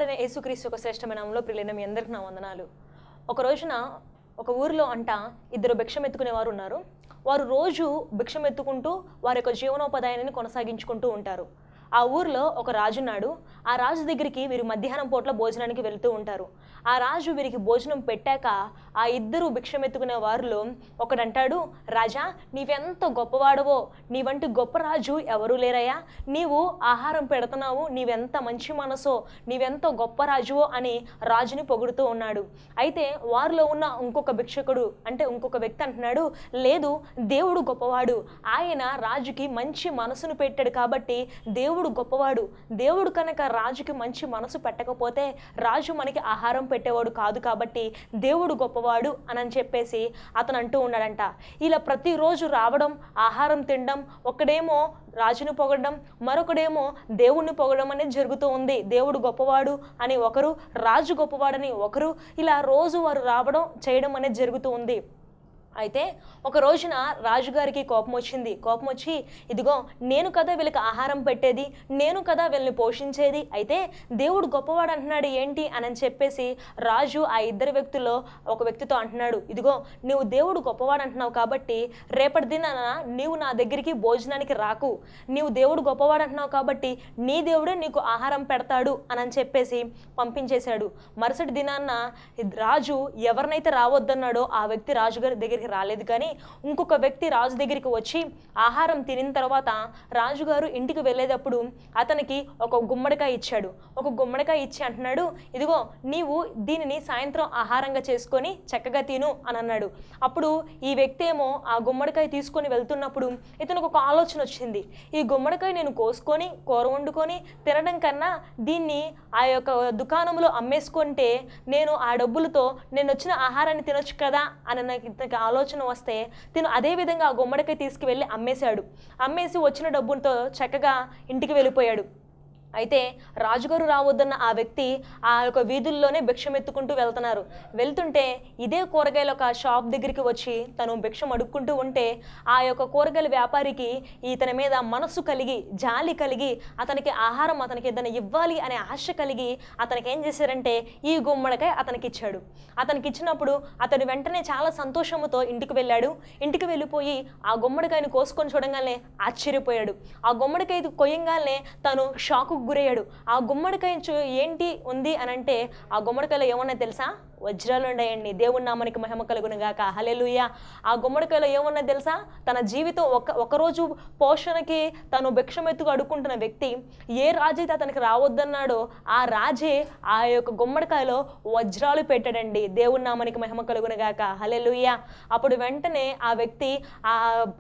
కుమారుడైన యేసుక్రీస్తు యొక్క శ్రేష్టమైన నామములో ప్రియులైన మీ అందరికీ నా వందనాలు. ఒక రోజున ఒక ఊరిలో ఇద్దరు భిక్షం ఎత్తుకునే వారు ఉన్నారు. వారు రోజు భిక్షం ఎత్తుకుంటూ వారి యొక్క జీవనోపాయాన్ని కొనసాగించుకుంటూ ఉంటారు. ఆ ఊరిలో ఒక రాజు ఉన్నాడు. ఆ రాజు దగ్గరికి వీరు మధ్యాహ్నం పూట్ల భోజనానికి వెళ్తూ ఉంటారు. ఆ రాజు వీరికి భోజనం పెట్టాక ఆ ఇద్దరు భిక్షం ఎత్తుకునే వారిలో ఒకడంటాడు, రాజా నీవెంత గొప్పవాడవో, నీ వంటి గొప్ప రాజు ఎవరూ లేరయ్యా, నీవు ఆహారం పెడుతున్నావు, నీవెంత మంచి మనసో, నీవెంత గొప్ప రాజువో అని రాజుని పొగుడుతూ ఉన్నాడు. అయితే వారిలో ఉన్న ఇంకొక భిక్షకుడు ఇంకొక వ్యక్తి అంటున్నాడు, లేదు దేవుడు గొప్పవాడు, ఆయన రాజుకి మంచి మనసును పెట్టాడు కాబట్టి దేవుడు గొప్పవాడు, దేవుడు కనుక రాజుకి మంచి మనసు పెట్టకపోతే రాజు మనకి ఆహారం పెట్టేవాడు కాదు కాబట్టి దేవుడు గొప్పవాడు అని చెప్పేసి అతను అంటూ ఉన్నాడంట. ఇలా ప్రతిరోజు రావడం, ఆహారం తినడం, ఒకడేమో రాజును పొగడడం, మరొకడేమో దేవుణ్ణి పొగడడం అనేది జరుగుతూ ఉంది. దేవుడు గొప్పవాడు అని ఒకరు, రాజు గొప్పవాడని ఒకరు, ఇలా రోజు వారు రావడం చేయడం అనేది జరుగుతూ ఉంది. అయితే ఒక రోజున రాజుగారికి కోపం వచ్చింది. కోపం వచ్చి, ఇదిగో నేను కదా వీళ్ళకి ఆహారం పెట్టేది, నేను కదా వీళ్ళని పోషించేది, అయితే దేవుడు గొప్పవాడు అంటున్నాడు ఏంటి అని చెప్పేసి రాజు ఆ ఇద్దరు వ్యక్తుల్లో ఒక వ్యక్తితో అంటున్నాడు, ఇదిగో నువ్వు దేవుడు గొప్పవాడు అంటున్నావు కాబట్టి రేపటి దినాన నీవు నా దగ్గరికి భోజనానికి రాకు, నీవు దేవుడు గొప్పవాడు అంటున్నావు కాబట్టి నీ దేవుడే నీకు ఆహారం పెడతాడు అని చెప్పేసి పంపించేశాడు. మరుసటి దినాన్న రాజు ఎవరినైతే రావద్దన్నాడో ఆ వ్యక్తి రాజుగారి దగ్గరికి రాలేదు. కానీ ఇంకొక వ్యక్తి రాజు దగ్గరికి వచ్చి ఆహారం తినిన తర్వాత రాజుగారు ఇంటికి వెళ్ళేటప్పుడు అతనికి ఒక గుమ్మడికాయ ఇచ్చాడు. ఒక గుమ్మడికాయ ఇచ్చి అంటున్నాడు, ఇదిగో నీవు దీనిని సాయంత్రం ఆహారంగా చేసుకొని చక్కగా తిను అని అన్నాడు. అప్పుడు ఈ వ్యక్తి ఏమో ఆ గుమ్మడికాయ తీసుకొని వెళ్తున్నప్పుడు ఇతనికి ఒక ఆలోచన వచ్చింది. ఈ గుమ్మడికాయ నేను కోసుకొని కూర వండుకొని తినడం కన్నా దీన్ని ఆ యొక్క దుకాణంలో అమ్మేసుకుంటే నేను ఆ డబ్బులతో నేను వచ్చిన ఆహారాన్ని తినొచ్చు కదా అని నాకు ఆలోచన వస్తే తిను అదే విధంగా ఆ గుమ్మడికాయ తీసుకువెళ్ళి అమ్మేశాడు. అమ్మేసి వచ్చిన డబ్బులతో చక్కగా ఇంటికి వెళ్ళిపోయాడు. అయితే రాజుగారు రావద్దన్న ఆ వ్యక్తి ఆ యొక్క వీధుల్లోనే భిక్షం ఎత్తుకుంటూ వెళ్తుంటే ఇదే కూరగాయల ఒక షాప్ దగ్గరికి వచ్చి తను భిక్షం అడుక్కుంటూ ఉంటే ఆ యొక్క కూరగాయల వ్యాపారికి ఇతని మీద మనసు కలిగి, జాలి కలిగి, అతనికి ఆహారం అతనికి ఏదైనా ఇవ్వాలి అనే ఆశ కలిగి అతనికి ఏం చేశారంటే ఈ గుమ్మడికాయ అతనికి ఇచ్చాడు. అతనికి ఇచ్చినప్పుడు అతను వెంటనే చాలా సంతోషంతో ఇంటికి వెళ్ళాడు. ఇంటికి వెళ్ళిపోయి ఆ గుమ్మడికాయని కోసుకొని చూడంగానే ఆశ్చర్యపోయాడు. ఆ గుమ్మడికాయ కొయ్యంగానే తను షాకు గురయ్యాడు. ఆ గుమ్మడికాయ ఏంటి ఉంది అని అంటే ఆ గుమ్మడికాయలో ఏమన్నా తెలుసా? వజ్రాలు ఉన్నాయండి. దేవుని నామానికి మహిమ కలుగును గాక, హల్లెలూయా. ఆ గుమ్మడికాయలో ఏమన్నా తెలుసా? తన జీవితం ఒకరోజు పోషణకి తను భిక్షమెత్తుకు అడుక్కుంటున్న వ్యక్తి ఏ రాజైతే అతనికి రావద్దన్నాడో ఆ రాజే ఆ యొక్క గుమ్మడికాయలో వజ్రాలు పెట్టాడండి. దేవుని నామానికి మహిమ కలుగును గాక, హల్లెలూయా. అప్పుడు వెంటనే ఆ వ్యక్తి ఆ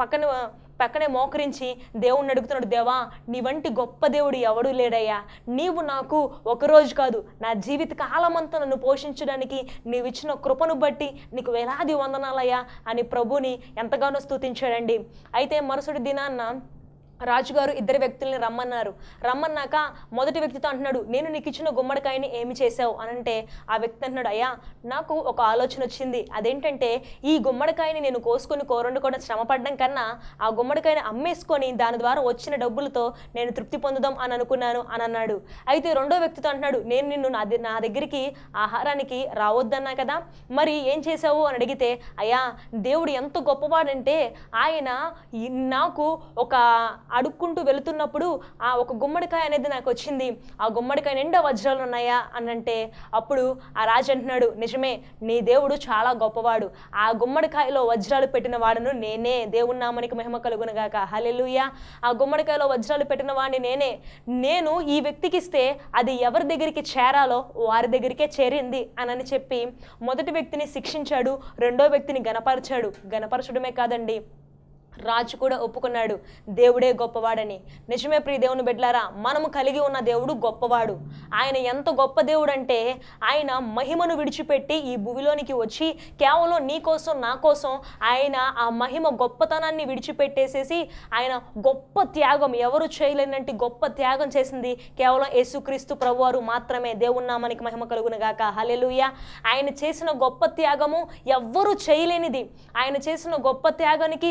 పక్కనే మోకరించి దేవుణ్ణి అడుగుతున్నాడు, దేవా నీ వంటి గొప్ప దేవుడు ఎవడూ లేడయ్యా, నీవు నాకు ఒకరోజు కాదు నా జీవిత కాలమంతా నన్ను పోషించడానికి నీవు ఇచ్చిన కృపను బట్టి నీకు వేలాది వందనాలయ్యా అని ప్రభుని ఎంతగానో స్తుతించాడండి. అయితే మరుసటి దినాన్న రాజుగారు ఇద్దరు వ్యక్తుల్ని రమ్మన్నాక మొదటి వ్యక్తితో అంటున్నాడు, నేను నీకు ఇచ్చిన గుమ్మడికాయని ఏమి చేసావు అని అంటే ఆ వ్యక్తి అంటున్నాడు, అయ్యా నాకు ఒక ఆలోచన వచ్చింది. అదేంటంటే ఈ గుమ్మడికాయని నేను కోసుకొని కూరండుకోవడం శ్రమపడడం కన్నా ఆ గుమ్మడికాయని అమ్మేసుకొని దాని ద్వారా వచ్చిన డబ్బులతో నేను తృప్తి పొందుదాం అని అనుకున్నాను అని అన్నాడు. అయితే రెండో వ్యక్తితో అంటున్నాడు, నేను నిన్ను నా దగ్గరికి ఆహారానికి రావద్దన్నా కదా, మరి ఏం చేసావు అని అడిగితే, అయ్యా దేవుడు ఎంత గొప్పవాడంటే ఆయన నాకు ఒక అడుక్కుంటూ వెళుతున్నప్పుడు ఆ ఒక గుమ్మడికాయ అనేది నాకు వచ్చింది, ఆ గుమ్మడికాయ నిండా వజ్రాలు ఉన్నాయా అని అంటే అప్పుడు ఆ రాజు అంటున్నాడు, నిజమే నీ దేవుడు చాలా గొప్పవాడు, ఆ గుమ్మడికాయలో వజ్రాలు పెట్టిన వాడును నేనే, దేవుని నామానికి మహిమ కలుగును గాక, హల్లెలూయా. ఆ గుమ్మడికాయలో వజ్రాలు పెట్టిన వాడిని నేను ఈ వ్యక్తికి ఇస్తే అది ఎవరి దగ్గరికి చేరాలో వారి దగ్గరికే చేరింది అని చెప్పి మొదటి వ్యక్తిని శిక్షించాడు, రెండో వ్యక్తిని గణపరచడమే కాదండి రాజు కూడా ఒప్పుకున్నాడు దేవుడే గొప్పవాడని. నిజమే ప్రియ దేవుని బిడ్డలారా, మనము కలిగి ఉన్న దేవుడు గొప్పవాడు. ఆయన ఎంత గొప్ప దేవుడు అంటే ఆయన మహిమను విడిచిపెట్టి ఈ భూమిలోనికి వచ్చి కేవలం నీ కోసం నా కోసం ఆయన ఆ మహిమ గొప్పతనాన్ని విడిచిపెట్టేసేసి ఆయన గొప్ప త్యాగం, ఎవరు చేయలేనంటే గొప్ప త్యాగం చేసింది కేవలం యేసుక్రీస్తు ప్రభువారు మాత్రమే. దేవుని నామానికి మహిమ కలుగును గాక, హల్లెలూయా. ఆయన చేసిన గొప్ప త్యాగము ఎవ్వరూ చేయలేనిది. ఆయన చేసిన గొప్ప త్యాగానికి సాటి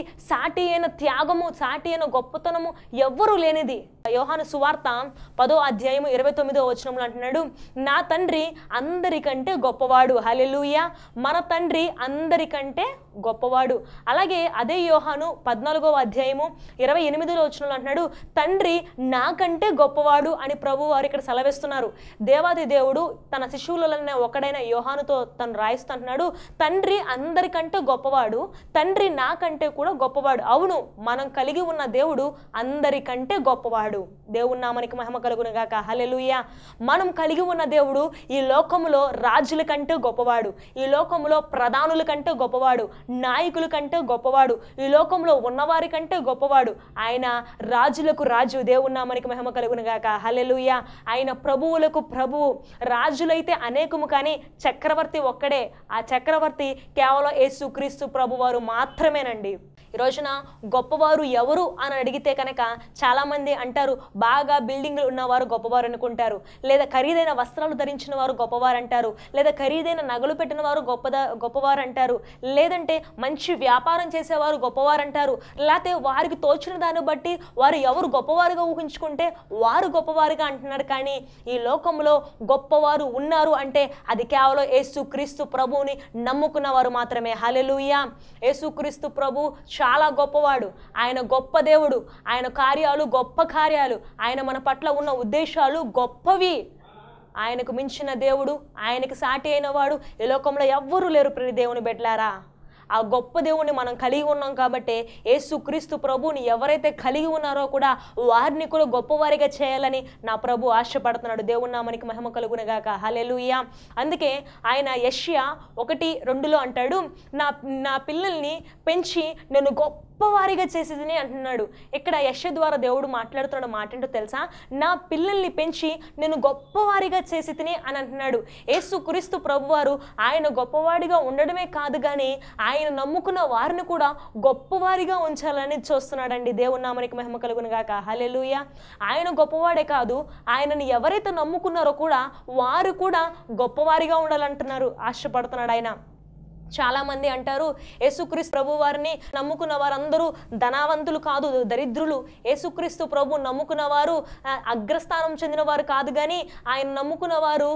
సాటి అయిన త్యాగము, సాటి అయిన గొప్పతనము ఎవ్వరూ లేనిది. యోహాను సువార్త 10వ అధ్యాయము 29వ వచనంలో అంటున్నాడు, నా తండ్రి అందరికంటే గొప్పవాడు. హల్లెలూయా. మన తండ్రి అందరికంటే గొప్పవాడు. అలాగే అదే యోహాను 14వ అధ్యాయము 28వ వచనంలో అంటున్నాడు, తండ్రి నాకంటే గొప్పవాడు అని ప్రభు వారు ఇక్కడ సెలవిస్తున్నారు. దేవాది దేవుడు తన శిష్యులనే ఒకడైన యోహానుతో తను రాయిస్తుంటున్నాడు, తండ్రి అందరికంటే గొప్పవాడు, తండ్రి నాకంటే కూడా గొప్పవాడు. అవును, మనం కలిగి ఉన్న దేవుడు అందరికంటే గొప్పవాడు. దేవుని నామానికి మహిమ కలుగును గాక. హల్లెలూయా. మనం కలిగి ఉన్న దేవుడు ఈ లోకములో రాజుల కంటే గొప్పవాడు, ఈ లోకములో ప్రధానుల కంటే గొప్పవాడు, నాయకుల కంటే గొప్పవాడు, ఈ లోకంలో ఉన్నవారి కంటే గొప్పవాడు. ఆయన రాజులకు రాజు. దేవుని నామానికి మహిమ కలుగును గాక. హల్లెలూయా. ఆయన ప్రభువులకు ప్రభువు. రాజులైతే అనేకము, కానీ చక్రవర్తి ఒక్కడే. ఆ చక్రవర్తి కేవలం యేసుక్రీస్తు ప్రభువారు మాత్రమేనండి. ఈ రోజున గొప్పవారు ఎవరు అని అడిగితే కనుక చాలామంది అంటారు, బాగా బిల్డింగ్లు ఉన్నవారు గొప్పవారు అనుకుంటారు, లేదా ఖరీదైన వస్త్రాలు ధరించిన వారు గొప్పవారు అంటారు, లేదా ఖరీదైన నగలు పెట్టిన వారు గొప్పవారు అంటారు, లేదంటే మంచి వ్యాపారం చేసేవారు గొప్పవారు అంటారు, లేకపోతే వారికి తోచిన దాన్ని బట్టి వారు ఎవరు గొప్పవారుగా ఊహించుకుంటే వారు గొప్పవారుగా అంటున్నారు. కానీ ఈ లోకంలో గొప్పవారు ఉన్నారు అంటే అది కేవలం యేసుక్రీస్తు ప్రభువుని నమ్ముకున్న వారు మాత్రమే. హల్లెలూయా. యేసుక్రీస్తు ప్రభు చాలా గొప్పవాడు. ఆయన గొప్ప దేవుడు. ఆయన కార్యాలు గొప్ప కార్యాలు. ఆయన మన పట్ల ఉన్న ఉద్దేశాలు గొప్పవి. ఆయనకు మించిన దేవుడు, ఆయనకు సాటి అయిన వాడు ఈ లోకంలో ఎవ్వరూ లేరు. ప్రియ దేవుని బిడ్డలారా, ఆ గొప్ప దేవుణ్ణి మనం కలిగి ఉన్నాం కాబట్టి యేసుక్రీస్తు ప్రభువుని ఎవరైతే కలిగి ఉన్నారో కూడా వారిని కూడా గొప్పవారిగా చేయాలని నా ప్రభు ఆశపడుతున్నాడు. దేవుని నామానికి మహిమ కలుగును గాక. హల్లెలూయా. అందుకే ఆయన యెషయా 1:2లో అంటాడు, నా పిల్లల్ని పెంచి నేను గొప్పవారిగా చేసేదని అంటున్నాడు. ఇక్కడ యెషయా ద్వారా దేవుడు మాట్లాడుతున్న మాట ఏంటో తెలుసా? నా పిల్లల్ని పెంచి నేను గొప్పవారిగా చేసేదని అని అంటున్నాడు. యేసుక్రీస్తు ప్రభువారు ఆయన గొప్పవాడిగా ఉండడమే కాదు, కానీ ఆయన నమ్ముకున్న వారిని కూడా గొప్పవారిగా ఉంచాలని చూస్తున్నాడండి. దేవుని నామానికి మహిమ కలుగును గాక. హల్లెలూయా. ఆయన గొప్పవాడే కాదు, ఆయనని ఎవరైతే నమ్ముకున్నారో కూడా వారు కూడా గొప్పవారిగా ఉండాలంటున్నారు, ఆశపడుతున్నాడు ఆయన. చాలామంది అంటారు, యేసుక్రీస్తు ప్రభు వారిని నమ్ముకున్న వారందరూ ధనవంతులు కాదు, దరిద్రులు. యేసుక్రీస్తు ప్రభు నమ్ముకున్న వారు అగ్రస్థానం చెందిన వారు కాదు, కానీ ఆయన నమ్ముకున్న వారు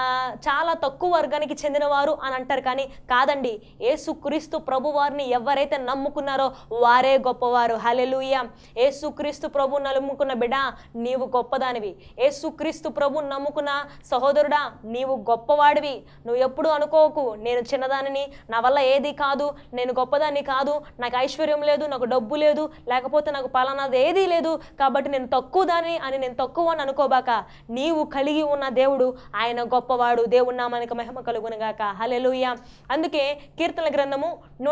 చాలా తక్కువ వర్గానికి చెందినవారు అని అంటారు. కానీ కాదండి, యేసుక్రీస్తు ప్రభు వారిని ఎవరైతే నమ్ముకున్నారో వారే గొప్పవారు. హల్లెలూయా. యేసుక్రీస్తు ప్రభు నమ్ముకున్న బిడ్డ, నీవు గొప్పదానివి. యేసుక్రీస్తు ప్రభు నమ్ముకున్న సహోదరుడా, నీవు గొప్పవాడివి. నువ్వు ఎప్పుడు అనుకోకు, నేను చిన్నదానిని, నా వల్ల ఏది కాదు, నేను గొప్పదాన్ని కాదు, నాకు ఐశ్వర్యం లేదు, నాకు డబ్బు లేదు, లేకపోతే నాకు పలానాది ఏదీ లేదు కాబట్టి నేను తక్కువ దాన్ని అని నేను తక్కువ అని అనుకోబాక. నీవు కలిగి ఉన్న దేవుడు ఆయన గొప్పవాడు. దేవుని నామానికి మహిమ కలుగును గాక. హల్లెలూయా. అందుకే కీర్తనల గ్రంథము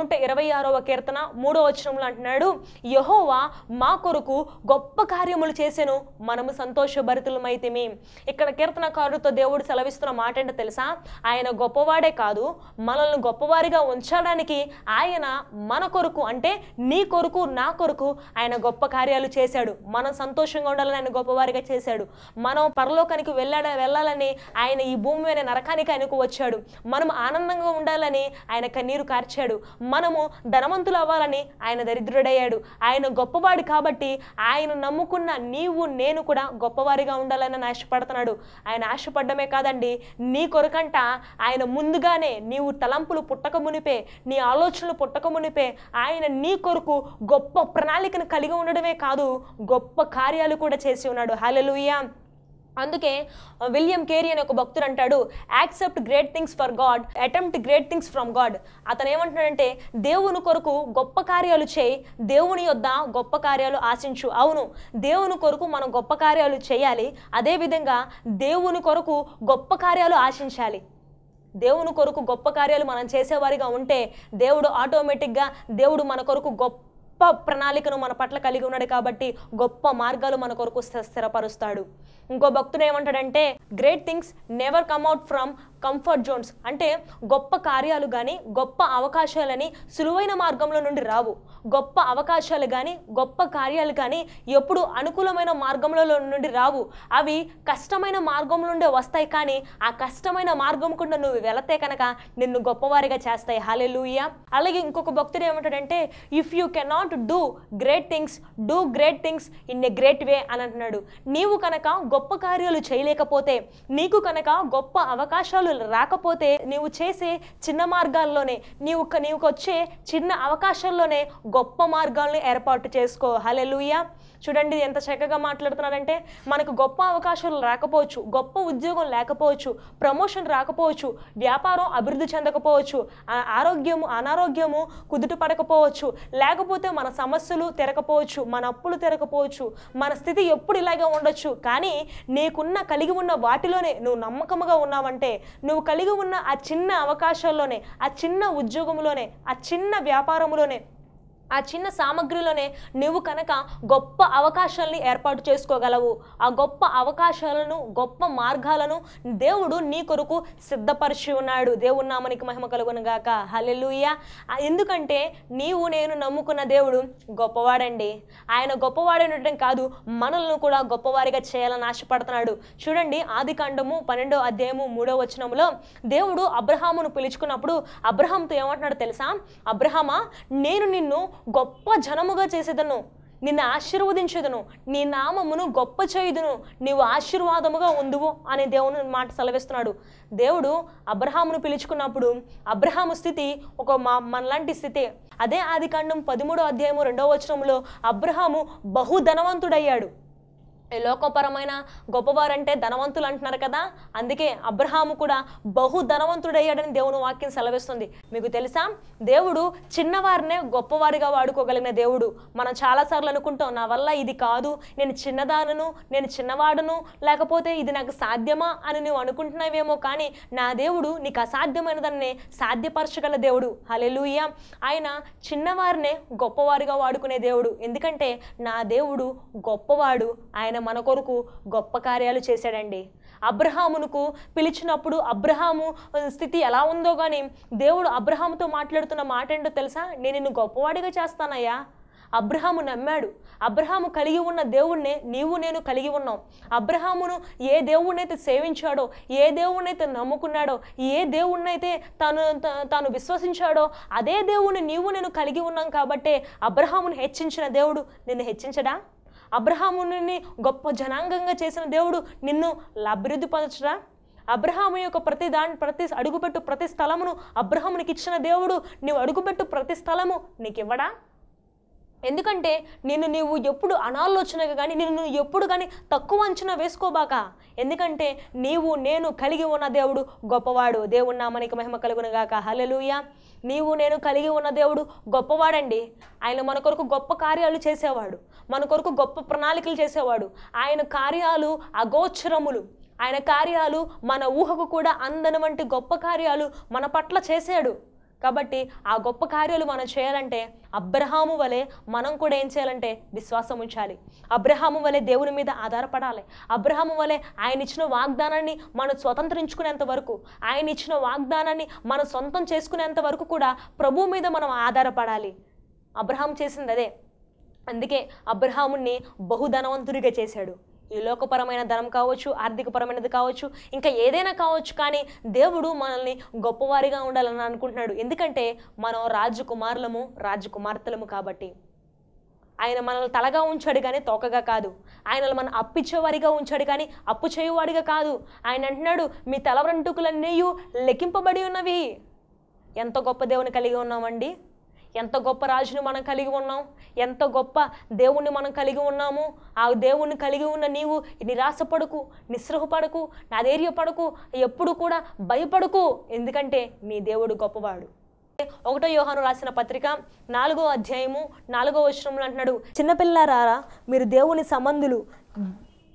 126వ కీర్తన 3వ వచనంలో అంటున్నాడు, యెహోవా మా కొరకు గొప్ప కార్యములు చేసెను, మనము సంతోషభరితులమైతిమి. ఇక్కడ కీర్తనకారుడితో దేవుడు సెలవిస్తున్న మాట ఏంటో తెలుసా? ఆయన గొప్పవాడే కాదు, మనల్ని గొప్పవారిగా ఉంచడానికి ఆయన మన కొరకు, అంటే నీ కొరకు నా కొరకు ఆయన గొప్ప కార్యాలు చేశాడు. మనం సంతోషంగా ఉండాలని ఆయన గొప్పవారిగా చేశాడు. మనం పరలోకానికి వెళ్ళాలని ఆయన ఈ భూమి మీద నరకానికి ఆయనకు వచ్చాడు. మనం ఆనందంగా ఉండాలని ఆయన కన్నీరు కార్చాడు. మనము ధనవంతులు అవ్వాలని ఆయన దరిద్రుడయ్యాడు. ఆయన గొప్పవాడు కాబట్టి ఆయన నమ్ముకున్న నీవు నేను కూడా గొప్పవారిగా ఉండాలని ఆశపడుతున్నాడు. ఆయన ఆశపడ్డమే కాదండి, నీ కొరకంట ఆయన ముందుగానే నీవు తలంపులు పుట్టక మునిపే, నీ ఆలోచనలు పుట్టక మునిపే ఆయన నీ కొరకు గొప్ప ప్రణాళికను కలిగి ఉండడమే కాదు, గొప్ప కార్యాలు కూడా చేసి ఉన్నాడు. హల్లెలూయా. అందుకే విలియం కేరీ అనే ఒక భక్తుడు అంటాడు, accept great things for God, attempt great things from God. అతను ఏమంటున్నాడంటే, దేవుని కొరకు గొప్ప కార్యాలు చేయి, దేవుని యొద్ద గొప్ప కార్యాలు ఆశించు. అవును, దేవుని కొరకు మనం గొప్ప కార్యాలు చేయాలి, అదేవిధంగా దేవుని కొరకు గొప్ప కార్యాలు ఆశించాలి. దేవుని కొరకు గొప్ప కార్యాలు మనం చేసేవారిగా ఉంటే దేవుడు ఆటోమేటిక్గా దేవుడు మన కొరకు గొప్ప ప్రణాళికను మన పట్ల కలిగి ఉన్నాడు కాబట్టి గొప్ప మార్గాలు మన కొరకు స్థిరపరుస్తాడు. ఇంకో భక్తుడు ఏమంటాడంటే, great things never come out from comfort zones అంటే గొప్ప కార్యాలు కానీ గొప్ప అవకాశాలని సులువైన మార్గంలో నుండి రావు. గొప్ప అవకాశాలు కానీ గొప్ప కార్యాలు కానీ ఎప్పుడు అనుకూలమైన మార్గంలో నుండి రావు. అవి కష్టమైన మార్గం నుండే వస్తాయి. కానీ ఆ కష్టమైన మార్గం కూడా నువ్వు వెళతే కనుక నిన్ను గొప్పవారిగా చేస్తాయి. హల్లెలూయా. అలాగే ఇంకొక భక్తుడు ఏమంటాడంటే, if you cannot do great things, do great things in a great way అని అంటున్నాడు. నీవు కనుక గొప్ప కార్యాలు చేయలేకపోతే, నీకు కనుక గొప్ప అవకాశాలు రాకపోతే, నీవు చేసే చిన్న మార్గాల్లోనే నీవు వచ్చే చిన్న అవకాశాల్లోనే గొప్ప మార్గాలను ఏర్పాటు చేసుకో. హల్లెలూయా. చూడండి ఎంత చక్కగా మాట్లాడుతున్నాడంటే, మనకు గొప్ప అవకాశాలు రాకపోవచ్చు, గొప్ప ఉద్యోగం లేకపోవచ్చు, ప్రమోషన్ రాకపోవచ్చు, వ్యాపారం అభివృద్ధి చెందకపోవచ్చు, అనారోగ్యము కుదుట పడకపోవచ్చు, లేకపోతే మన సమస్యలు తెరకపోవచ్చు, మన అప్పులు తెరకపోవచ్చు, మన స్థితి ఎప్పుడు ఇలాగే ఉండొచ్చు. కానీ కలిగి ఉన్న వాటిలోనే నువ్వు నమ్మకముగా ఉన్నావంటే, నువ్వు కలిగి ఉన్న ఆ చిన్న అవకాశాల్లోనే, ఆ చిన్న ఉద్యోగంలోనే, ఆ చిన్న వ్యాపారంలోనే, ఆ చిన్న సామగ్రిలోనే నువ్వు కనుక గొప్ప అవకాశాలని ఏర్పాటు చేసుకోగలవు. ఆ గొప్ప అవకాశాలను, గొప్ప మార్గాలను దేవుడు నీ కొరకు సిద్ధపరిచి ఉన్నాడు. దేవుని నామానికి మహిమ కలుగును గాక. హల్లెలూయా. ఎందుకంటే నేను నమ్ముకున్న దేవుడు గొప్పవాడండి. ఆయన గొప్పవాడేనటం కాదు, మనల్ని కూడా గొప్పవారిగా చేయాలని ఆశపడుతున్నాడు. చూడండి, ఆదికాండము 12వ అధ్యాయము 3వ వచనంలో దేవుడు అబ్రహామును పిలుచుకున్నప్పుడు అబ్రహాంతో ఏమంటున్నాడు తెలుసా? అబ్రహామా, నేను నిన్ను గొప్ప జనముగా చేసేదను, నిన్ను ఆశీర్వదించేదను, నీ నామమును గొప్ప చేయుదును, నీవు ఆశీర్వాదముగా ఉందువు అని దేవుని మాట సెలవిస్తున్నాడు. దేవుడు అబ్రహామును పిలుచుకున్నప్పుడు అబ్రహాము స్థితి మనలాంటి స్థితి. అదే ఆదికాండం 13వ అధ్యాయము 2వ వచనంలో అబ్రహాము బహుధనవంతుడయ్యాడు. లోకపరమైన గొప్పవారంటే ధనవంతులు అంటున్నారు కదా, అందుకే అబ్రహాము కూడా బహు ధనవంతుడయ్యాడని దేవుని వాక్యం సెలవిస్తుంది. మీకు తెలుసా, దేవుడు చిన్నవారినే గొప్పవారిగా వాడుకోగలిగిన దేవుడు. మనం చాలాసార్లు అనుకుంటాం, నా వల్ల ఇది కాదు, నేను చిన్నదానను, నేను చిన్నవాడును, లేకపోతే ఇది నాకు సాధ్యమా అని నువ్వు అనుకుంటున్నావేమో. కానీ నా దేవుడు నీకు అసాధ్యమైన దాన్ని సాధ్యపరచగల దేవుడు. హల్లెలూయా. ఆయన చిన్నవారినే గొప్పవారిగా వాడుకునే దేవుడు. ఎందుకంటే నా దేవుడు గొప్పవాడు. ఆయన మన కొరకు గొప్ప కార్యాలు చేశాడండి. అబ్రహామునకు పిలిచినప్పుడు అబ్రహాము స్థితి ఎలా ఉందో కానీ దేవుడు అబ్రహాముతో మాట్లాడుతున్న మాట ఏంటో తెలుసా? నేను నిన్ను గొప్పవాడిగా చేస్తానయ్యా. అబ్రహాము నమ్మాడు. అబ్రహాము కలిగి ఉన్న దేవుణ్ణే నేను కలిగి ఉన్నాం. అబ్రహామును ఏ దేవుణ్ణైతే సేవించాడో, ఏ దేవుణ్ణైతే నమ్ముకున్నాడో, ఏ దేవుణ్ణైతే తాను విశ్వసించాడో, అదే దేవుణ్ణి నేను కలిగి ఉన్నాం. కాబట్టి అబ్రహామును హెచ్చించిన దేవుడు నిన్ను హెచ్చించడా? అబ్రహాముని గొప్ప జనాంగంగా చేసిన దేవుడు నిన్ను అభివృద్ధి పరచరా? అబ్రహాము యొక్క ప్రతి అడుగుపెట్టు ప్రతి స్థలమును అబ్రహామునికి ఇచ్చిన దేవుడు నీవు అడుగుపెట్టు ప్రతి స్థలము నీకు ఇవ్వడా? ఎందుకంటే నీవు ఎప్పుడు అనాలోచనగా కానీ నిన్ను ఎప్పుడు కానీ తక్కువ అంచనా వేసుకోబాక. ఎందుకంటే నేను కలిగి ఉన్న దేవుడు గొప్పవాడు. దేవుని నామానికి మహిమ కలుగును గాక. హల్లెలూయా. నేను కలిగి ఉన్న దేవుడు గొప్పవాడండి. ఆయన మన కొరకు గొప్ప కార్యాలు చేసేవాడు, మన కొరకు గొప్ప ప్రణాళికలు చేసేవాడు. ఆయన కార్యాలు అగోచరములు. ఆయన కార్యాలు మన ఊహకు కూడా అందని వంటి గొప్ప కార్యాలు మన పట్ల చేశాడు. కాబట్టి ఆ గొప్ప కార్యాలు మనం చేయాలంటే అబ్రహాము వలె మనం కూడా ఏం చేయాలంటే విశ్వాసం ఉంచాలి. అబ్రహాము వలె దేవుని మీద ఆధారపడాలి. అబ్రహాము వలె ఆయన ఇచ్చిన వాగ్దానాన్ని మనం స్వతంత్రించుకునేంత వరకు, ఆయన ఇచ్చిన వాగ్దానాన్ని మనం సొంతం చేసుకునేంత వరకు కూడా ప్రభువు మీద మనం ఆధారపడాలి. అబ్రహాం చేసింది అదే. అందుకే అబ్రహాముని బహుధనవంతుడిగా చేశాడు. ఈ లోకపరమైన ధనం కావచ్చు, ఆర్థికపరమైనది కావచ్చు, ఇంకా ఏదైనా కావచ్చు, కానీ దేవుడు మనల్ని గొప్పవారిగా ఉండాలని అనుకుంటున్నాడు. ఎందుకంటే మనం రాజకుమారులము, రాజకుమార్తెలము. కాబట్టి ఆయన మనల్ని తలగా ఉంచాడు కానీ తోకగా కాదు. ఆయన మన అప్పిచ్చేవారిగా ఉంచాడు కానీ అప్పు చేయువాడిగా కాదు. ఆయన అంటున్నాడు, మీ తల వెంట్రుకలన్నీ లెక్కింపబడి ఉన్నవి. ఎంత గొప్ప దేవుని కలిగి ఉన్నామండి. ఎంత గొప్ప రాజును మనం కలిగి ఉన్నాం, ఎంత గొప్ప దేవుణ్ణి మనం కలిగి ఉన్నాము. ఆ దేవుణ్ణి కలిగి ఉన్న నీవు నిరాశపడకు, నిస్పృహపడకు, నాధైర్యపడకు, ఎప్పుడు కూడా భయపడకు. ఎందుకంటే నీ దేవుడు గొప్పవాడు. 1వ యోహాను రాసిన పత్రిక 4వ అధ్యాయము 4వ వచనంలో అంటున్నాడు, చిన్నపిల్లారా మీరు దేవుని సంబంధులు,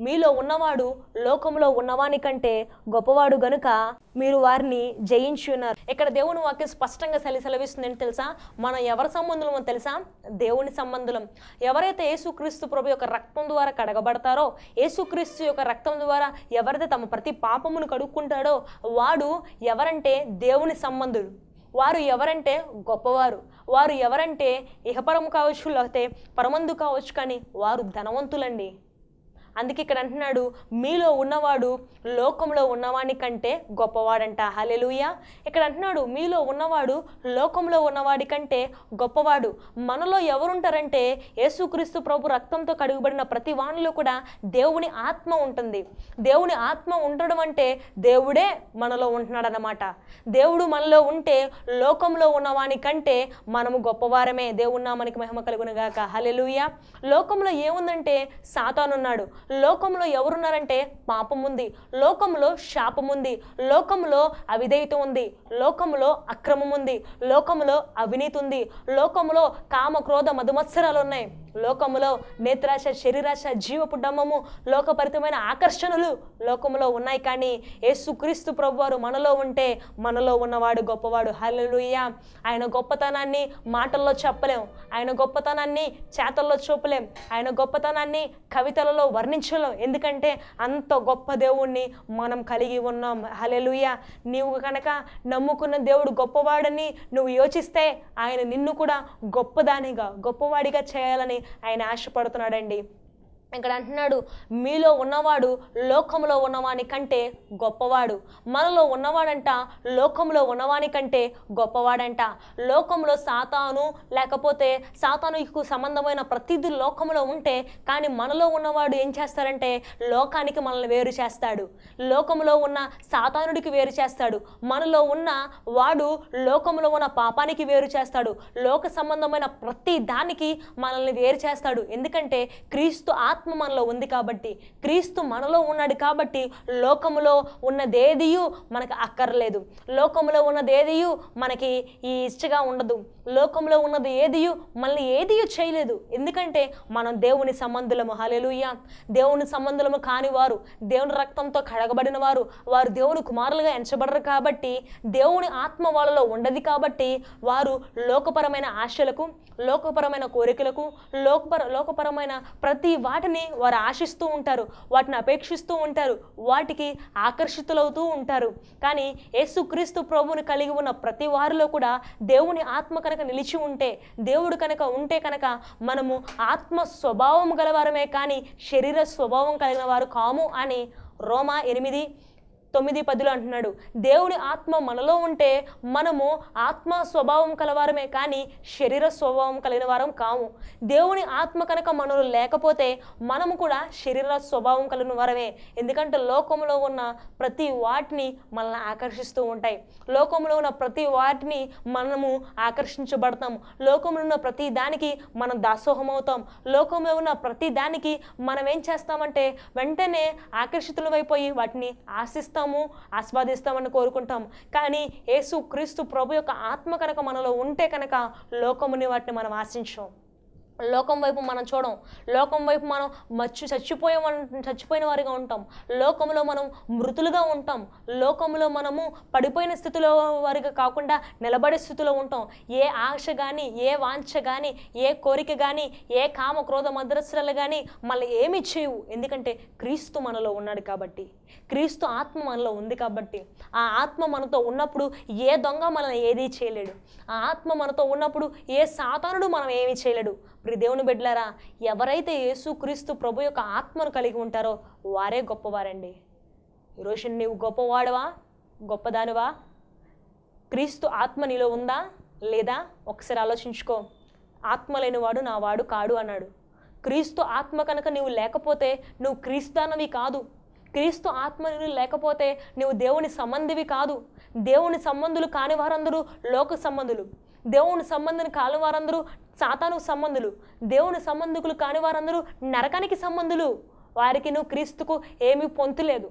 మీలో ఉన్నవాడు లోకంలో ఉన్నవాని కంటే గొప్పవాడు గనుక మీరు వారిని జయించి ఉన్నారు. ఇక్కడ దేవుని వాక్యం స్పష్టంగా సెలవిస్తుందని తెలుసా? మనం ఎవరి సంబంధులమో తెలుసా? దేవుని సంబంధులం. ఎవరైతే యేసుక్రీస్తు ప్రభు యొక్క రక్తం ద్వారా కడగబడతారో, యేసుక్రీస్తు యొక్క రక్తం ద్వారా ఎవరైతే తమ ప్రతి పాపమును కడుక్కుంటాడో వాడు ఎవరంటే దేవుని సంబంధులు. వారు ఎవరంటే గొప్పవారు. వారు ఎవరంటే ఇహపరము కావచ్చు, లేకపోతే పరమందు కావచ్చు, కానీ వారు ధనవంతులండి. అందుకే ఇక్కడ అంటున్నాడు, మీలో ఉన్నవాడు లోకంలో ఉన్నవాని కంటే గొప్పవాడంట. హల్లెలూయా. ఇక్కడ అంటున్నాడు, మీలో ఉన్నవాడు లోకంలో ఉన్నవాడి కంటే గొప్పవాడు. మనలో ఎవరుంటారంటే యేసుక్రీస్తు ప్రభు రక్తంతో కడుగుబడిన ప్రతి వానిలో కూడా దేవుని ఆత్మ ఉంటుంది. దేవుని ఆత్మ ఉండడం అంటే దేవుడే మనలో ఉంటున్నాడు అన్నమాట. దేవుడు మనలో ఉంటే లోకంలో ఉన్నవాని కంటే మనము గొప్పవారమే. దేవుని నామానికి మహిమ కలుగును గాక. హల్లెలూయా. లోకంలో ఏముందంటే సాతాను ఉన్నాడు. లోకంలో ఎవరున్నారంటే పాపం ఉంది, లోకంలో శాపం ఉంది, లోకంలో అవిధేయత ఉంది, లోకంలో అక్రమం ఉంది, లోకంలో అవినీతి ఉంది, లోకంలో కామ క్రోధ మధుమత్సరాలు ఉన్నాయి, లోకంలో నేత్రాశ, శరీరాశ, జీవపు డమ్మము, లోకపరితమైన ఆకర్షణలు లోకంలో ఉన్నాయి. కానీ యేసుక్రీస్తు ప్రభువారు మనలో ఉంటే మనలో ఉన్నవాడు గొప్పవాడు. హల్లెలూయా. ఆయన గొప్పతనాన్ని మాటల్లో చెప్పలేం, ఆయన గొప్పతనాన్ని చేతల్లో చూపలేం, ఆయన గొప్పతనాన్ని కవితలలో వర్ణించలేం. ఎందుకంటే అంత గొప్ప దేవుణ్ణి మనం కలిగి ఉన్నాం. హల్లెలూయా. నీవు కనుక నమ్ముకున్న దేవుడు గొప్పవాడని నువ్వు యోచిస్తే ఆయన నిన్ను కూడా గొప్పదానిగా, గొప్పవాడిగా చేయాలని ఆయన ఆశపడుతున్నాడండి. ఇక్కడ అంటున్నాడు, మీలో ఉన్నవాడు లోకంలో ఉన్నవాని కంటే గొప్పవాడు. మనలో ఉన్నవాడంట లోకంలో ఉన్నవాని కంటే గొప్పవాడంట. లోకంలో సాతాను, లేకపోతే సాతానుకు సంబంధమైన ప్రతిదీ లోకంలో ఉంటే, కానీ మనలో ఉన్నవాడు ఏం చేస్తారంటే లోకానికి మనల్ని వేరు చేస్తాడు. లోకంలో ఉన్న సాతానుడికి వేరు చేస్తాడు. మనలో ఉన్న వాడు లోకంలో ఉన్న పాపానికి వేరు చేస్తాడు. లోక సంబంధమైన ప్రతి దానికి మనల్ని వేరు చేస్తాడు. ఎందుకంటే క్రీస్తు ఆత్మ మనలో ఉంది కాబట్టి, క్రీస్తు మనలో ఉన్నాడు కాబట్టి లోకములో ఉన్నదేదియు మనకు అక్కర్లేదు. లోకములో ఉన్నదేదియు మనకి ఈ ఇష్టగా ఉండదు. లోకంలో ఉన్నది ఏదియు మనల్ని ఏదియు చేయలేదు. ఎందుకంటే మనం దేవుని సంబంధులము. హల్లెలూయా. దేవుని సంబంధులము కాని వారు, దేవుని రక్తంతో కడగబడిన వారు, వారు దేవుని కుమారులుగా ఎంచబడరు కాబట్టి, దేవుని ఆత్మ వాళ్ళలో ఉండదు కాబట్టి వారు లోకపరమైన ఆశలకు, లోకపరమైన కోరికలకు, లోకపరమైన ప్రతి వాటిని వారు ఆశిస్తూ ఉంటారు, వాటిని అపేక్షిస్తూ ఉంటారు, వాటికి ఆకర్షితులవుతూ ఉంటారు. కానీ యేసుక్రీస్తు ప్రభువుని కలిగి ఉన్న ప్రతి వారిలో కూడా దేవుని ఆత్మ కనుక నిలిచి ఉంటే, దేవుడు కనుక ఉంటే కనుక మనము ఆత్మ స్వభావం గలవారమే కానీ శరీర స్వభావం కలిగిన వారు కాము అని రోమా 8:9-10 అంటున్నాడు. దేవుని ఆత్మ మనలో ఉంటే మనము ఆత్మ స్వభావం కలవారమే కానీ శరీర స్వభావం కలిగిన వారం కాము. దేవుని ఆత్మ కనుక మనలో లేకపోతే మనము కూడా శరీర స్వభావం కలిగిన వారమే. ఎందుకంటే లోకంలో ఉన్న ప్రతి వాటిని మనల్ని ఆకర్షిస్తూ ఉంటాయి. లోకంలో ఉన్న ప్రతి వాటిని మనము ఆకర్షించబడతాం. లోకంలో ఉన్న ప్రతి దానికి మనం దాసోహం అవుతాం. లోకంలో ఉన్న ప్రతి దానికి మనం ఏం చేస్తామంటే వెంటనే ఆకర్షితులమైపోయి వాటిని ఆస్వాదిస్తామని కోరుకుంటాం. కానీ యేసుక్రీస్తు ప్రభు యొక్క ఆత్మ కనుక మనలో ఉంటే కనుక లోకముని వాటిని మనం ఆశించాం. లోకం వైపు మనం చూడం. లోకం వైపు మనం చచ్చిపోయిన వారిగా ఉంటాం. లోకంలో మనం మృతులుగా ఉంటాం. లోకంలో మనము పడిపోయిన స్థితిలో వారిగా కాకుండా నిలబడే స్థితిలో ఉంటాం. ఏ ఆశ కానీ, ఏ వాంఛ కానీ, ఏ కోరిక కానీ, ఏ కామ క్రోధ మద్రస్రాలు కానీ మళ్ళీ ఏమి చేయవు. ఎందుకంటే క్రీస్తు మనలో ఉన్నాడు కాబట్టి, క్రీస్తు ఆత్మ మనలో ఉంది కాబట్టి. ఆ ఆత్మ మనతో ఉన్నప్పుడు ఏ దొంగ మనల్ని ఏదీ చేయలేడు. ఆ ఆత్మ మనతో ఉన్నప్పుడు ఏ సాతానుడు మనం ఏమీ చేయలేడు. ప్రియ దేవుని బిడ్డలారా, ఎవరైతే యేసుక్రీస్తు ప్రభు యొక్క ఆత్మను కలిగి ఉంటారో వారే గొప్పవారండి. ఈరోజు నీవు గొప్పవాడవా, గొప్పదానివా? క్రీస్తు ఆత్మ నీలో ఉందా లేదా? ఒకసారి ఆలోచించుకో. ఆత్మ లేనివాడు నా వాడు కాడు అన్నాడు. క్రీస్తు ఆత్మ కనుక నీవు లేకపోతే నువ్వు క్రీస్తుదానవి కాదు. క్రీస్తు ఆత్మ నీవు లేకపోతే నువ్వు దేవుని సంబంధివి కాదు. దేవుని సంబంధులు కాని వారందరూ లోక సంబంధులు. దేవుని సంబంధం కాని వారందరూ సాతాను సంబంధులు. దేవుని సంబంధికులు కాని వారందరూ నరకానికి సంబంధులు. వారికి నువ్వు క్రీస్తుకు ఏమీ పొంతులేదు.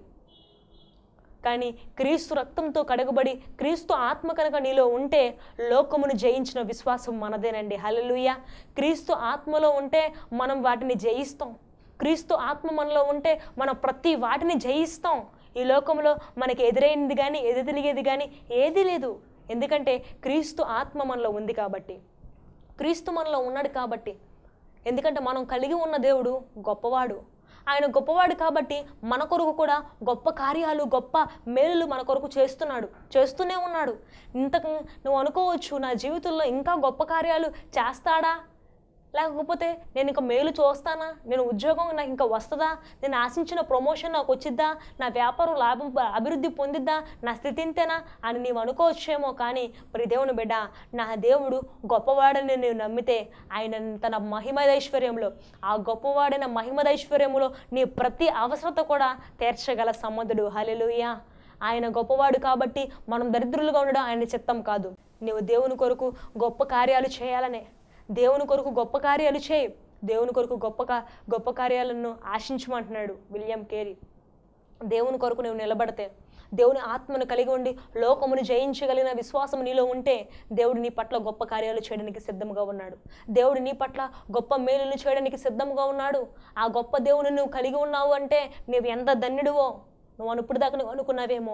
కానీ క్రీస్తు రక్తంతో కడగబడి క్రీస్తు ఆత్మ కనుక నీలో ఉంటే లోకమును జయించిన విశ్వాసం మనదేనండి. హల్లెలూయా. క్రీస్తు ఆత్మలో ఉంటే మనం వాటిని జయిస్తాం. క్రీస్తు ఆత్మ మనలో ఉంటే మనం ప్రతి వాటిని జయిస్తాం. ఈ లోకంలో మనకి ఎదురైనది కానీ ఎదురు తిరిగేది కానీ ఏదీ లేదు. ఎందుకంటే క్రీస్తు ఆత్మ మనలో ఉంది కాబట్టి, క్రీస్తు మనలో ఉన్నాడు కాబట్టి. ఎందుకంటే మనం కలిగి ఉన్న దేవుడు గొప్పవాడు. ఆయన గొప్పవాడు కాబట్టి మన కొరకు కూడా గొప్ప కార్యాలు, గొప్ప మేలులు మన కొరకు చేస్తూనే ఉన్నాడు. ఇంతకు నువ్వు అనుకోవచ్చు, నా జీవితంలో ఇంకా గొప్ప కార్యాలు చేస్తాడా, లేకపోతే నేను ఇంకా మేలు చూస్తానా, నేను ఉద్యోగం నాకు ఇంకా వస్తుందా, నేను ఆశించిన ప్రమోషన్ నాకు వచ్చిద్దా, నా వ్యాపారం లాభం అభివృద్ధి పొందిద్దా, నా స్థితి ఇంతేనా అని నీవు అనుకోవచ్చేమో. కానీ మరి దేవుని బిడ్డ, నా దేవుడు గొప్పవాడని నేను నమ్మితే ఆయన తన మహిమదైశ్వర్యంలో, ఆ గొప్పవాడైన మహిమదైశ్వర్యంలో నీ ప్రతి అవసరత కూడా తీర్చగల సమర్థుడు. హల్లెలూయా. ఆయన గొప్పవాడు కాబట్టి మనం దరిద్రులుగా ఉండడం ఆయన చిత్తం కాదు. నీవు దేవుని కొరకు గొప్ప కార్యాలు చేయాలనే, దేవుని కొరకు గొప్ప కార్యాలు చేయి, దేవుని కొరకు గొప్ప కార్యాలను ఆశించమంటున్నాడు విలియం కేరీ. దేవుని కొరకు నువ్వు నిలబడితే, దేవుని ఆత్మను కలిగి ఉండి లోకమును జయించగలిగిన విశ్వాసం నీలో ఉంటే దేవుడు నీ పట్ల గొప్ప కార్యాలు చేయడానికి సిద్ధంగా ఉన్నాడు. దేవుడు నీ పట్ల గొప్ప మేలులు చేయడానికి సిద్ధంగా ఉన్నాడు. ఆ గొప్ప దేవుని నువ్వు కలిగి ఉన్నావు అంటే నువ్వు ఎంత ధన్యుడివో. నువ్వు ఇప్పుడు దాకా నువ్వు అనుకున్నావేమో,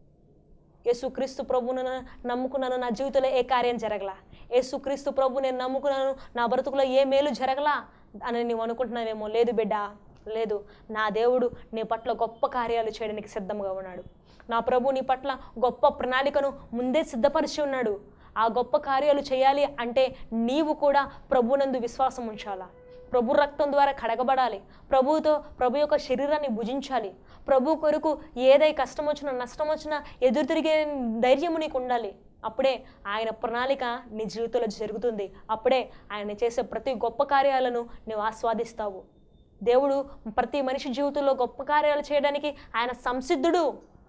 యేసుక్రీస్తు ప్రభువును నమ్ముకున్నాను, నా జీవితంలో ఏ కార్యం జరగలా, యేసుక్రీస్తు ప్రభు నేను నమ్ముకున్నాను, నా బ్రతుకులో ఏ మేలు జరగలా అని నువ్వు అనుకుంటున్నావేమో. లేదు బిడ్డ, లేదు. నా దేవుడు నీ పట్ల గొప్ప కార్యాలు చేయడానికి సిద్ధంగా ఉన్నాడు. నా ప్రభు నీ పట్ల గొప్ప ప్రణాళికను ముందే సిద్ధపరిచి ఉన్నాడు. ఆ గొప్ప కార్యాలు చేయాలి అంటే నీవు కూడా ప్రభునందు విశ్వాసం ఉంచాలా, ప్రభు రక్తం ద్వారా కడగబడాలి, ప్రభు యొక్క శరీరాన్ని భుజించాలి, ప్రభు కొరకు ఏదై కష్టం వచ్చినా నష్టం వచ్చినా ఎదురు తిరిగే ధైర్యము నీకు ఉండాలి. అప్పుడే ఆయన ప్రణాళిక నీ జీవితంలో జరుగుతుంది. అప్పుడే ఆయన చేసే ప్రతి గొప్ప కార్యాలను నువ్వు ఆస్వాదిస్తావు. దేవుడు ప్రతి మనిషి జీవితంలో గొప్ప కార్యాలు చేయడానికి ఆయన సంసిద్ధుడు.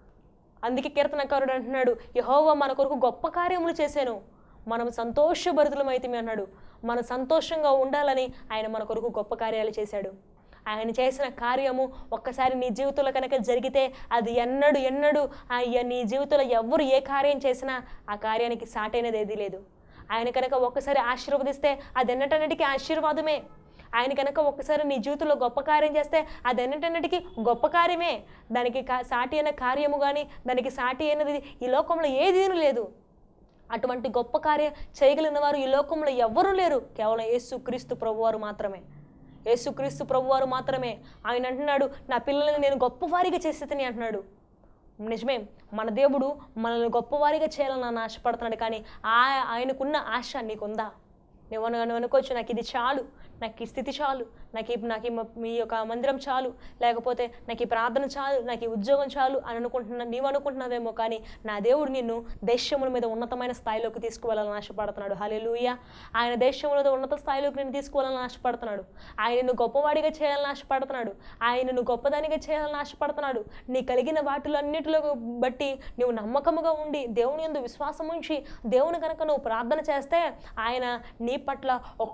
అందుకే కీర్తనకారుడు అంటున్నాడు, యెహోవా మన కొరకు గొప్ప కార్యములు చేశాను, మనం సంతోషభరితులమైతిమి అన్నాడు. మనం సంతోషంగా ఉండాలని ఆయన మన కొరకు గొప్ప కార్యాలు చేశాడు. ఆయన చేసిన కార్యము ఒక్కసారి నీ జీవితంలో కనుక జరిగితే అది ఎన్నడూ నీ జీవితంలో ఎవరు ఏ కార్యం చేసినా ఆ కార్యానికి సాటైనది ఏదీ లేదు. ఆయన కనుక ఒక్కసారి ఆశీర్వదిస్తే అది ఎన్నటన్నిటికీ ఆశీర్వాదమే. ఆయన కనుక ఒక్కసారి నీ జీవితంలో గొప్ప కార్యం చేస్తే అది ఎన్నటన్నిటికీ గొప్ప కార్యమే. దానికి సాటి అయిన కార్యము కానీ దానికి సాటి అయినది ఈ లోకంలో ఏదీనూ లేదు. అటువంటి గొప్ప కార్యం చేయగలిగిన వారు ఈ లోకంలో ఎవ్వరూ లేరు, కేవలం యేసుక్రీస్తు ప్రభువారు మాత్రమే. యేసుక్రీస్తు ప్రభువారు మాత్రమే. ఆయన అంటున్నాడు, నా పిల్లల్ని నేను గొప్పవారిగా చేసేదని అంటున్నాడు. నిజమే, మన దేవుడు మనల్ని గొప్పవారిగా చేయాలని ఆశపడుతున్నాడు. కానీ ఆయనకున్న ఆశ నీకుందా? నువ్వు అనుకోవచ్చు, నాకు ఇది చాలు, నాకు ఈ స్థితి చాలు, నాకు మీ యొక్క మందిరం చాలు, లేకపోతే నాకు ఈ ప్రార్థన చాలు, నాకు ఈ ఉద్యోగం చాలు అని నీవు అనుకుంటున్నావేమో. కానీ నా దేవుడు నిన్ను దేశముల మీద ఉన్నతమైన స్థాయిలోకి తీసుకువెళ్ళాలని ఆశపడుతున్నాడు. హల్లెలూయా. ఆయన దేశంలో ఉన్నత స్థాయిలోకి నేను తీసుకువెళ్ళాలని ఆశపడుతున్నాడు. ఆయనను గొప్పవాడిగా చేయాలని ఆశపడుతున్నాడు. ఆయనను గొప్పదానిగా చేయాలని ఆశపడుతున్నాడు. నీ కలిగిన వాటిలన్నిటిలో బట్టి నువ్వు నమ్మకముగా ఉండి దేవుని యందు విశ్వాసం ఉంచి దేవుని కనుక నువ్వు ప్రార్థన చేస్తే ఆయన నీ పట్ల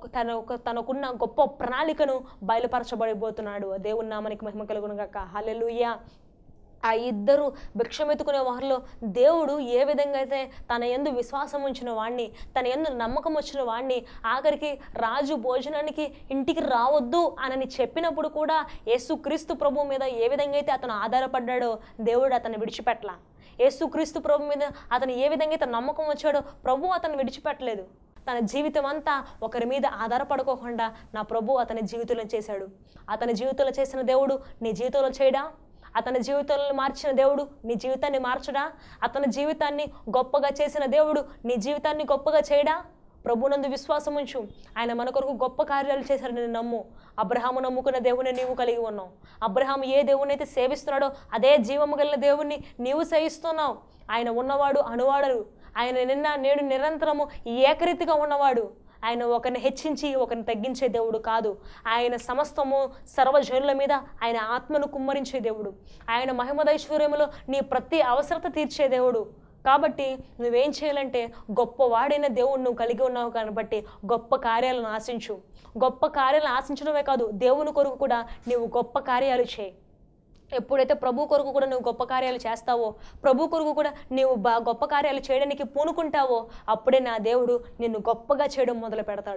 తనకున్న గొప్ప ప్రణాళికను బయలుపరచబడిపోతున్నాడు. దేవుని నామానికి మహిమ కలుగును గాక. హల్లెలూయా. ఆ ఇద్దరు భిక్షమెత్తుకునే వారిలో దేవుడు ఏ విధంగా అయితే తన యందు విశ్వాసం ఉంచిన వాడిని, తన యందు నమ్మకం వచ్చిన వాడిని ఆఖరికి రాజు భోజనానికి ఇంటికి రావద్దు అని చెప్పినప్పుడు కూడా యేసుక్రీస్తు ప్రభు మీద ఏ విధంగా అయితే అతను ఆధారపడ్డాడో దేవుడు అతన్ని విడిచిపెట్టలా. యేసుక్రీస్తు ప్రభు మీద అతను ఏ విధంగా అయితే నమ్మకం వచ్చాడో ప్రభు అతను విడిచిపెట్టలేదు. తన జీవితం అంతా ఒకరి మీద ఆధారపడుకోకుండా నా ప్రభు అతని జీవితంలో చేశాడు. అతని జీవితంలో చేసిన దేవుడు నీ జీవితంలో చేయడా? అతని జీవితంలో మార్చిన దేవుడు నీ జీవితాన్ని మార్చడా? అతని జీవితాన్ని గొప్పగా చేసిన దేవుడు నీ జీవితాన్ని గొప్పగా చేయడా? ప్రభునందు విశ్వాసం ఉంచు. ఆయన మన కొరకు గొప్ప కార్యాలు చేశారని నమ్ము. అబ్రహాము నమ్ముకున్న దేవుని నీవు కలిగి ఉన్నావు. అబ్రహాము ఏ దేవుని అయితే సేవిస్తున్నాడో అదే జీవము కలిగిన దేవుణ్ణి నీవు సేవిస్తున్నావు. ఆయన ఉన్నవాడు అనువాడరు. ఆయన నిన్న నేడు నిరంతరము ఏకరీతిగా ఉన్నవాడు. ఆయన ఒకరిని హెచ్చించి ఒకరిని తగ్గించే దేవుడు కాదు. ఆయన సమస్తము సర్వజనుల మీద ఆయన ఆత్మను కుమ్మరించే దేవుడు. ఆయన మహిమదైశ్వర్యములో నీ ప్రతి అవసరత తీర్చే దేవుడు. కాబట్టి నువ్వేం చేయాలంటే గొప్పవాడైన దేవుడు నువ్వు కలిగి ఉన్నావు కాబట్టి గొప్ప కార్యాలను ఆశించు. గొప్ప కార్యాలను ఆశించడమే కాదు, దేవుని కొరకు కూడా నీవు గొప్ప కార్యాలు చేయి. ఎప్పుడైతే ప్రభు కొరకు కూడా నువ్వు గొప్ప కార్యాలు చేస్తావో, ప్రభు కొరకు కూడా నీవు గొప్ప కార్యాలు చేయడానికి పూనుకుంటావో, అప్పుడే నా దేవుడు నిన్ను గొప్పగా చేయడం మొదలు పెడతాడు.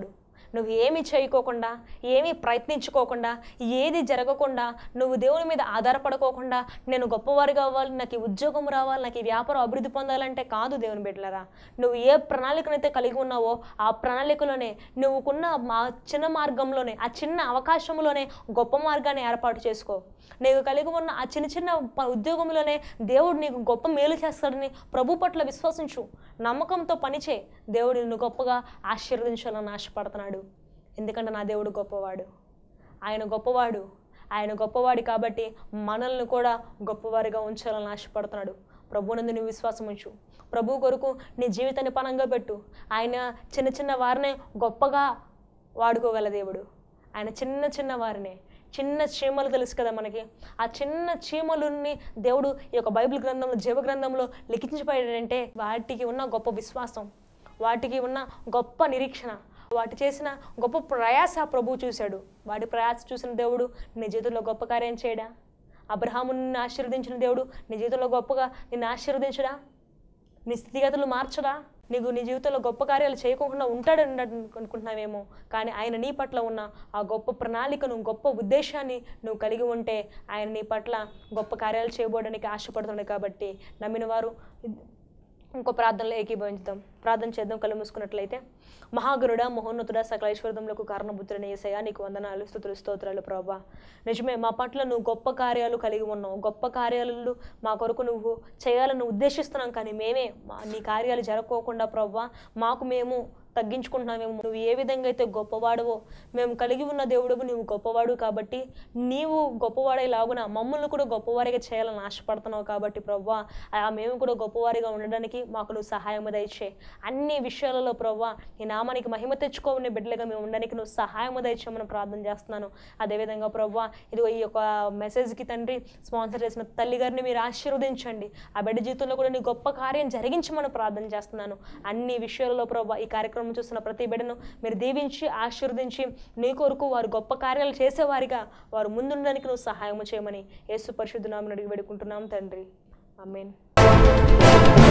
నువ్వు ఏమీ చేయకోకుండా, ఏమీ ప్రయత్నించుకోకుండా, ఏది జరగకుండా, నువ్వు దేవుని మీద ఆధారపడుకోకుండా నేను గొప్పవారిగా అవ్వాలి, నాకు ఈ ఉద్యోగం రావాలి, నాకు ఈ వ్యాపారం అభివృద్ధి పొందాలంటే కాదు దేవుని బిడ్డలారా. నువ్వు ఏ ప్రణాళికనైతే కలిగి ఉన్నావో ఆ ప్రణాళికలోనే, నువ్వుకున్న చిన్న మార్గంలోనే, ఆ చిన్న అవకాశంలోనే గొప్ప మార్గాన్ని ఏర్పాటు చేసుకో. నీకు కలిగి ఉన్న ఆ చిన్న చిన్న ఉద్యోగంలోనే దేవుడు నీకు గొప్ప మేలు చేస్తాడని ప్రభు పట్ల విశ్వసించు. నమ్మకంతో పనిచే. దేవుడు నిన్ను గొప్పగా ఆశీర్వదించాలని ఆశపడుతున్నాడు. ఎందుకంటే నా దేవుడు గొప్పవాడు, ఆయన గొప్పవాడు. ఆయన గొప్పవాడు కాబట్టి మనల్ని కూడా గొప్పవారిగా ఉంచాలని ఆశపడుతున్నాడు. ప్రభువునందు నువ్వు విశ్వాసం ఉంచు. ప్రభు కొరకు నీ జీవితాన్ని పణంగా పెట్టు. ఆయన చిన్న చిన్న వారినే గొప్పగా వాడుకోగల దేవుడు. ఆయన చిన్న చిన్న వారినే, చిన్న చీమలు తెలుసు కదా మనకి, ఆ చిన్న చీమలుని దేవుడు ఈ యొక్క బైబిల్ గ్రంథంలో, జీవ గ్రంథంలో లిఖించిపోయాడంటే వాటికి ఉన్న గొప్ప విశ్వాసం, వాటికి ఉన్న గొప్ప నిరీక్షణ, వాటి చేసిన గొప్ప ప్రయాస ప్రభువు చూశాడు. వాటి ప్రయాస చూసిన దేవుడు నీ జీవితంలో గొప్ప కార్యం చేయడా? అబ్రహాముని నిన్ను ఆశీర్వదించిన దేవుడు నీ జీవితంలో గొప్పగా నిన్ను ఆశీర్వదించడా? నీ స్థితిగతులు మార్చడా? నీకు నీ జీవితంలో గొప్ప కార్యాలు చేయకుండా ఉంటాడని అనుకుంటున్నావేమో, కానీ ఆయన నీ పట్ల ఉన్న ఆ గొప్ప ప్రణాళికను, గొప్ప ఉద్దేశాన్ని నువ్వు కలిగి ఉంటే ఆయన నీ పట్ల గొప్ప కార్యాలు చేయబోవడానికి ఆశపడుతున్నాడు. కాబట్టి నమ్మిన వారు ఇంకో ప్రార్థనలో ఏకీభవించుదాం. ప్రార్థన చేద్దాం. కళ్ళు మూసుకున్నట్లయితే, మహాగరుడ, మహోన్నతుడ, సకల ఐశ్వర్యములకు కారణబుద్ధుడైన యేసయ్యా, నీకు వందనాలు, స్తుతులు, స్తోత్రాలు ప్రభువా. నిజమే, మా పట్ల నువ్వు గొప్ప కార్యాలు కలిగి ఉన్నావు. గొప్ప కార్యాలు మా కొరకు నువ్వు చేయాలని ఉద్దేశిస్తున్నాం, కానీ మేమే నీ కార్యాలు జరగకోకుండా ప్రభువా మాకు మేము తగ్గించుకుంటున్నామేమో. నువ్వు ఏ విధంగా అయితే గొప్పవాడవో, మేము కలిగి ఉన్న దేవుడువు నువ్వు గొప్పవాడు కాబట్టి నీవు గొప్పవాడేలాగున మమ్మల్ని కూడా గొప్పవారిగా చేయాలని ఆశపడుతున్నావు. కాబట్టి ప్రభువా మేము కూడా గొప్పవారిగా ఉండడానికి మాకు నువ్వు సహాయం దయచే. అన్ని విషయాలలో ప్రభువా నీ నామానికి మహిమ తెచ్చుకోవని బిడ్డలుగా మేము ఉండడానికి నువ్వు సహాయం దయచేయమని ప్రార్థన చేస్తున్నాను. అదేవిధంగా ప్రభువా ఇదిగో ఈ యొక్క మెసేజ్కి తండ్రి స్పాన్సర్ చేసిన తల్లి గారిని మీరు ఆశీర్వదించండి. ఆ బిడ్డ జీవితంలో కూడా నీ గొప్ప కార్యం జరిగించమని ప్రార్థన చేస్తున్నాను. అన్ని విషయాలలో ప్రభువా ఈ కార్యక్రమం చూస్తున్న ప్రతి బిడ్డను మీరు దీవించి ఆశీర్వదించి నీ కొరకు వారు గొప్ప కార్యాలు చేసేవారిగా వారు ముందుండడానికి నువ్వు సహాయం చేయమని యేసు పరిశుద్ధ నామమున అడిగి వేడుకుంటున్నాం తండ్రి. ఆమేన్.